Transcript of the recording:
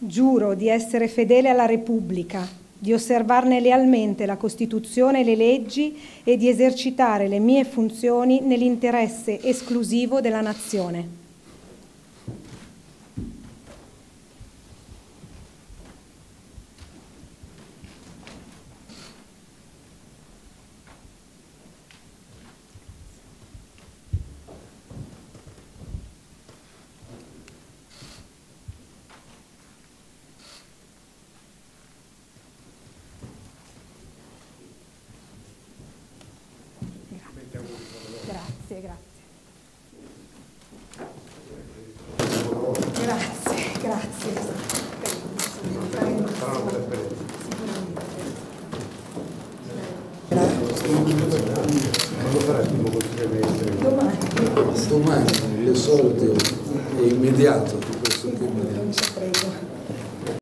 Giuro di essere fedele alla Repubblica, di osservarne lealmente la Costituzione e le leggi e di esercitare le mie funzioni nell'interesse esclusivo della Nazione. Grazie, grazie. Grazie, Quando farà il primo consiglio di amministrazione? Domani. Domani, il solito è immediato.